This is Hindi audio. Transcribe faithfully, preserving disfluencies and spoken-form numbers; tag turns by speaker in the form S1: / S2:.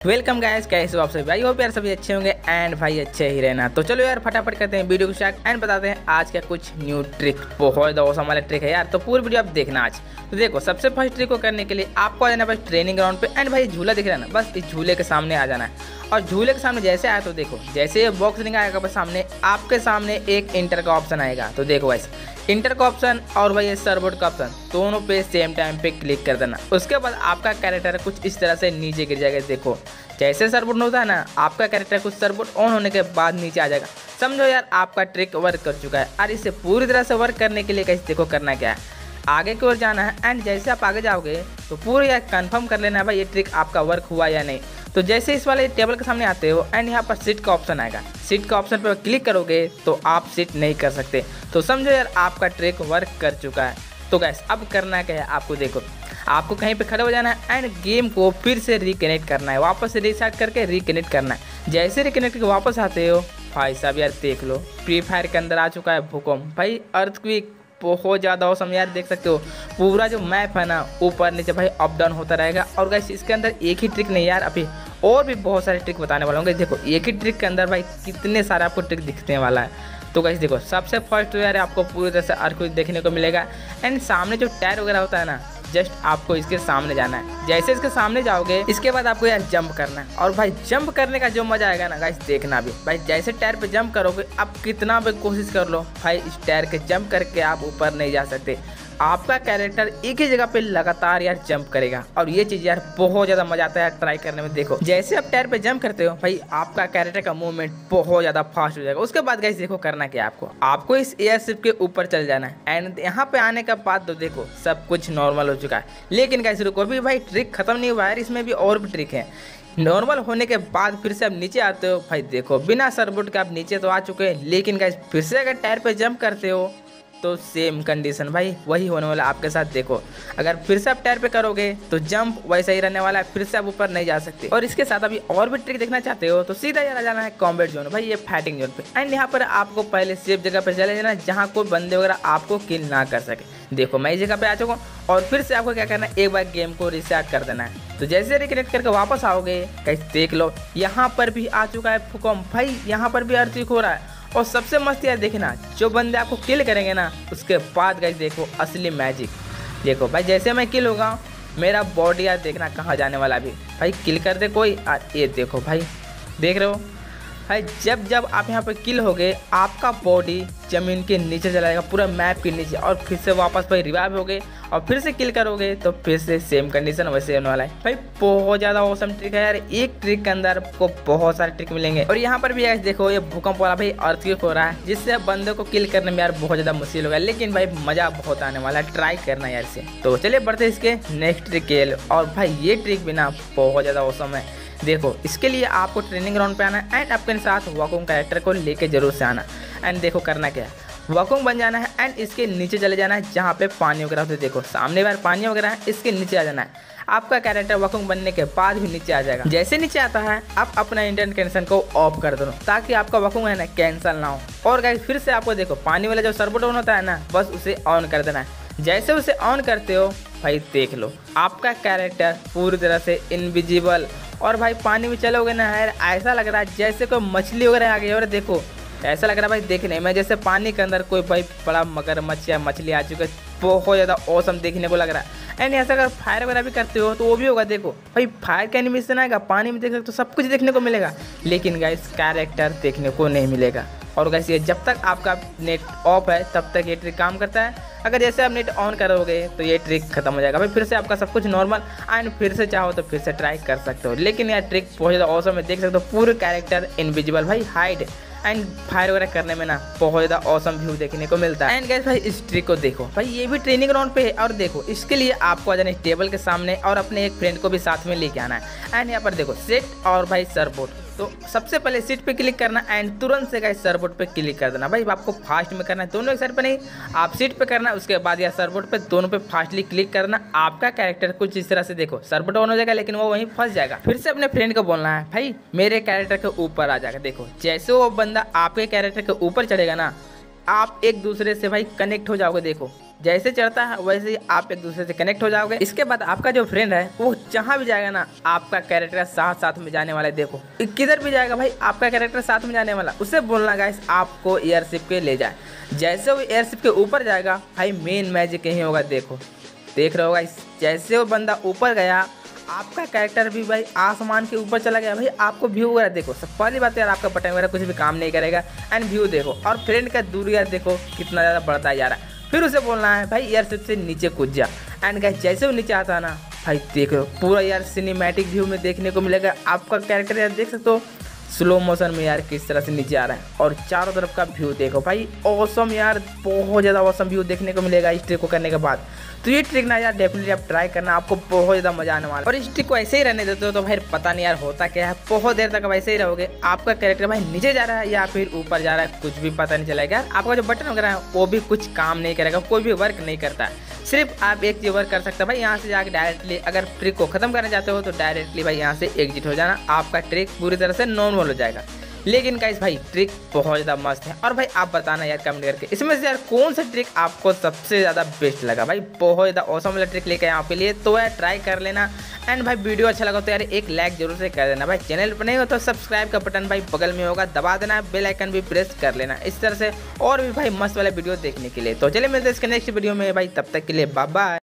S1: वेलकम गाइस, कैसे हो आप सभी भाई? होप यार सभी अच्छे होंगे एंड भाई अच्छे ही रहना। तो चलो यार फटाफट करते हैं वीडियो को स्टार्ट एंड बताते हैं आज का कुछ न्यू ट्रिक। बहुत औसम वाला ट्रिक है यार, तो पूरी वीडियो आप देखना आज। तो देखो, सबसे फर्स्ट ट्रिक को करने के लिए आपको आ जाना बस ट्रेनिंग ग्राउंड पे एंड भाई झूला दिख रहा है ना, बस इस झूले के सामने आ जाना है। और झूले के सामने जैसे आया तो देखो, जैसे ये बॉक्स रिंग आएगा बस सामने आपके सामने एक इंटर का ऑप्शन आएगा। तो देखो गाइस, इंटर का ऑप्शन और भाई ये सर्वोट का ऑप्शन दोनों पे सेम टाइम पे क्लिक कर देना। उसके बाद आपका कैरेक्टर कुछ इस तरह से नीचे गिर जाएगा। देखो जैसे सर्वोट होता है ना, आपका कैरेक्टर कुछ सर्वोट ऑन होने के बाद नीचे आ जाएगा। समझो यार आपका ट्रिक वर्क कर चुका है। और इसे पूरी तरह से वर्क करने के लिए कैसे देखो करना क्या है, आगे की ओर जाना है एंड जैसे आप आगे जाओगे तो पूरा यार कंफर्म कर लेना है भाई ये ट्रिक आपका वर्क हुआ या नहीं। तो जैसे इस वाले टेबल के सामने आते हो एंड यहाँ पर सीट का ऑप्शन आएगा, सीट का ऑप्शन पर क्लिक करोगे तो आप सीट नहीं कर सकते। तो समझो यार आपका ट्रिक वर्क कर चुका है। तो गैस अब करना क्या है आपको, देखो आपको कहीं पे खड़े हो जाना है एंड गेम को फिर से रिकनेक्ट करना है, वापस से रीस्टार्ट करके रिकनेक्ट करना है। जैसे रिकनेक्ट करके वापस आते हो भाई साहब यार देख लो फ्री फायर के अंदर आ चुका है भूकंप। भाई अर्थक्वेक बहुत ज़्यादा औसम यार, देख सकते हो पूरा जो मैप है ना ऊपर नीचे भाई अप डाउन होता रहेगा। और गाइस इसके अंदर एक ही ट्रिक नहीं यार, अभी और भी बहुत सारे ट्रिक बताने वाला हूँ। देखो एक ही ट्रिक के अंदर भाई कितने सारे आपको ट्रिक दिखने वाला है। तो गाइस देखो, सबसे फर्स्ट तो यार आपको पूरी तरह से अर्थक्वेक देखने को मिलेगा एंड सामने जो टायर वगैरह होता है ना, जस्ट आपको इसके सामने जाना है। जैसे इसके सामने जाओगे इसके बाद आपको यार जंप करना है। और भाई जंप करने का जो मजा आएगा ना गाइस, देखना भी भाई जैसे टायर पे जंप करोगे आप कितना भी कोशिश कर लो भाई इस टायर के जंप करके आप ऊपर नहीं जा सकते। आपका कैरेक्टर एक ही जगह पे लगातार यार जंप करेगा और ये चीज़ यार बहुत ज़्यादा मजा आता है यार ट्राई करने में। देखो जैसे आप टायर पे जंप करते हो भाई आपका कैरेक्टर का मूवमेंट बहुत ज़्यादा फास्ट हो जाएगा। उसके बाद गाइस देखो करना क्या आपको, आपको इस एयरशिप के ऊपर चल जाना है एंड यहाँ पे आने के बाद तो देखो सब कुछ नॉर्मल हो चुका है। लेकिन गाइस रुको, अभी भाई ट्रिक खत्म नहीं हुआ है, इसमें भी और भी ट्रिक है। नॉर्मल होने के बाद फिर से आप नीचे आते हो, भाई देखो बिना सर्वोट के आप नीचे तो आ चुके हैं, लेकिन गाइस फिर से अगर टायर पे जंप करते हो तो सेम कंडीशन भाई वही होने वाला आपके साथ। देखो अगर फिर से आप टायर पे करोगे तो जंप वैसा ही रहने वाला है, फिर से आप ऊपर नहीं जा सकते। और इसके साथ अभी और भी ट्रिक देखना चाहते हो तो सीधा यार जाना है कॉम्बैट जोन, भाई ये फाइटिंग जोन पे एंड यहाँ पर आपको पहले सेफ जगह पे चले जाना जहाँ कोई बंदे वगैरह आपको किल ना कर सके। देखो मैं इस जगह पे आ चुका हूँ और फिर से आपको क्या करना है, एक बार गेम को रिस्टार्ट कर देना है। तो जैसे रिकनेक्ट करके वापस आओगे कैसे देख लो यहाँ पर भी आ चुका है भूकंप, भाई यहाँ पर भी अर्थक्वेक हो रहा है। और सबसे मस्त यार देखना, जो बंदे आपको किल करेंगे ना उसके बाद गाइस देखो असली मैजिक। देखो भाई जैसे मैं किल होगा मेरा बॉडी यार देखना कहाँ जाने वाला, अभी भाई किल कर दे कोई, ये देखो भाई देख रहे हो भाई जब जब आप यहाँ पे किल हो गए आपका बॉडी जमीन के नीचे चला जाएगा, पूरा मैप के नीचे। और फिर से वापस भाई रिवाइव हो गए और फिर से किल करोगे तो फिर से सेम कंडीशन वैसे होने वाला है। भाई बहुत ज़्यादा औसम ट्रिक है यार, एक ट्रिक के अंदर आपको बहुत सारे ट्रिक मिलेंगे। और यहाँ पर भी यार देखो ये भूकंप वाला भाई अर्थक्वेक हो रहा है जिससे बंदे को किल करने में यार बहुत ज़्यादा मुश्किल होगा, लेकिन भाई मज़ा बहुत आने वाला है, ट्राई करना यार इसे। तो चलिए बढ़ते इसके नेक्स्ट ट्रिक के लिए। और भाई ये ट्रिक भी ना बहुत ज़्यादा औसम है। देखो इसके लिए आपको ट्रेनिंग ग्राउंड पे आना है एंड अपने साथ वॉकुंग कैरेक्टर को लेके जरूर से आना। एंड देखो करना क्या है, वॉकुंग बन जाना है एंड इसके नीचे चले जाना है जहाँ पे पानी वगैरह होते। देखो सामने बार पानी वगैरह है, इसके नीचे आ जाना है। आपका कैरेक्टर वॉकुंग बनने के बाद भी नीचे आ जाएगा। जैसे नीचे आता है आप अपना इंटरनेट कनेक्शन को ऑफ कर दो ताकि आपका वॉकुंग है ना कैंसिल ना हो। और गाइस फिर से आपको देखो पानी वाला जो सर्वोट ऑन होता है ना, बस उसे ऑन कर देना है। जैसे उसे ऑन करते हो भाई देख लो आपका कैरेक्टर पूरी तरह से इनविजिबल। और भाई पानी में चलोगे ना यार ऐसा लग रहा है जैसे कोई मछली वगैरह आ गई। और देखो ऐसा लग रहा है भाई देखने में जैसे पानी के अंदर कोई भाई बड़ा मगरमच्छ या मछली आ चुका है, बहुत ज़्यादा औसम देखने को लग रहा है। एंड ऐसा अगर फायर वगैरह भी करते हो तो वो भी होगा। देखो भाई फायर का एनिमेशन आएगा, पानी में देख सकते हो सब कुछ देखने को मिलेगा, लेकिन गाइस कैरेक्टर देखने को नहीं मिलेगा। और गाइस ये जब तक आपका नेट ऑफ है तब तक ये ट्रिक काम करता है। अगर जैसे आप नेट ऑन करोगे तो ये ट्रिक खत्म हो जाएगा, भाई फिर से आपका सब कुछ नॉर्मल एंड फिर से चाहो तो फिर से ट्राई कर सकते हो। लेकिन यार ट्रिक बहुत ज़्यादा औसम है, देख सकते हो पूरे कैरेक्टर इनविजिबल, भाई हाइड एंड फायर वगैरह करने में ना बहुत ज़्यादा औसम व्यू देखने को मिलता है। एंड गाइस भाई इस ट्रिक को देखो, भाई ये भी ट्रेनिंग ग्राउंड पे है। और देखो इसके लिए आपको आ जाना है टेबल के सामने और अपने एक फ्रेंड को भी साथ में लेके आना है। एंड यहाँ पर देखो सेट और भाई सर्वोट, तो सबसे पहले सीट पे क्लिक करना एंड तुरंत से गाइस सर्वोट पे क्लिक कर देना। भाई आपको फास्ट में करना है, दोनों एक साइड पे नहीं, आप सीट पे करना है उसके बाद या सर्वोट पे, दोनों पे फास्टली क्लिक करना। आपका कैरेक्टर कुछ इस तरह से देखो सर्वोट ऑन हो जाएगा लेकिन वो वहीं फंस जाएगा। फिर से अपने फ्रेंड को बोलना है भाई मेरे कैरेक्टर के ऊपर आ जाएगा। देखो जैसे वो बंदा आपके कैरेक्टर के ऊपर चढ़ेगा ना, आप एक दूसरे से भाई कनेक्ट हो जाओगे। देखो जैसे चढ़ता है वैसे ही आप एक दूसरे से कनेक्ट हो जाओगे। इसके बाद आपका जो फ्रेंड है वो जहाँ भी जाएगा ना, आपका कैरेक्टर साथ साथ में जाने वाला है। देखो किधर भी जाएगा भाई, आपका कैरेक्टर साथ में जाने वाला, उसे बोलना गाइस आपको एयरशिप पे ले जाए। जैसे वो एयरशिप के ऊपर जाएगा भाई, मेन मैजिक यही होगा। देखो देख रहे होगा, जैसे वो बंदा ऊपर गया, आपका कैरेक्टर भी भाई आसमान के ऊपर चला गया। भाई आपको व्यू वगैरह देखो, सब पहली बात यार आपका बटन वगैरह कुछ भी काम नहीं करेगा। एंड व्यू देखो, और फ्रेंड का दूरी यार देखो कितना ज़्यादा बढ़ता जा रहा है। फिर उसे बोलना है भाई एयरशिप से नीचे कूद जा। एंड गाइस जैसे वो नीचे आता है ना भाई, देखो पूरा यार सिनेमैटिक व्यू में देखने को मिलेगा। आपका कैरेक्टर यार देख सकते हो स्लो मोशन में यार किस तरह से नीचे आ रहा है, और चारों तरफ का व्यू देखो भाई, ऑसम यार, बहुत ज़्यादा ऑसम व्यू देखने को मिलेगा इस ट्रिक को करने के बाद। तो ये ट्रिक ना यार डेफिनेटली आप ट्राई करना, आपको बहुत ज़्यादा मजा आने वाला है। और इस ट्रिक को ऐसे ही रहने देते हो तो भाई पता नहीं यार होता क्या है, बहुत देर तक वैसे ही रहोगे। आपका कैरेक्टर भाई नीचे जा रहा है या फिर ऊपर जा रहा है कुछ भी पता नहीं चलेगा यार। आपका जो बटन वगैरह है वो भी कुछ काम नहीं करेगा, कोई भी वर्क नहीं करता है। सिर्फ आप एक चीज वर्क कर सकते हो भाई, यहाँ से जाके डायरेक्टली अगर ट्रिक को खत्म करना चाहते हो तो डायरेक्टली भाई यहाँ से एग्जिट हो जाना, आपका ट्रिक पूरी तरह से नॉर्मल हो जाएगा। लेकिन गाइस भाई ट्रिक बहुत ज़्यादा मस्त है। और भाई आप बताना यार कमेंट करके इसमें से यार कौन सा ट्रिक आपको सबसे ज़्यादा बेस्ट लगा। भाई बहुत ज़्यादा ऑसम वाला ट्रिक लेके आए आपके लिए, तो यार ट्राई कर लेना। एंड भाई वीडियो अच्छा लगा तो यार एक लाइक जरूर से कर देना। भाई चैनल पर नहीं हो तो सब्सक्राइब का बटन भाई बगल में होगा, दबा देना, बेल आइकन भी प्रेस कर लेना, इस तरह से और भी भाई मस्त वाला वीडियो देखने के लिए। तो चलिए मिलते हैं इसके नेक्स्ट वीडियो में भाई, तब तक के लिए बाय बाय।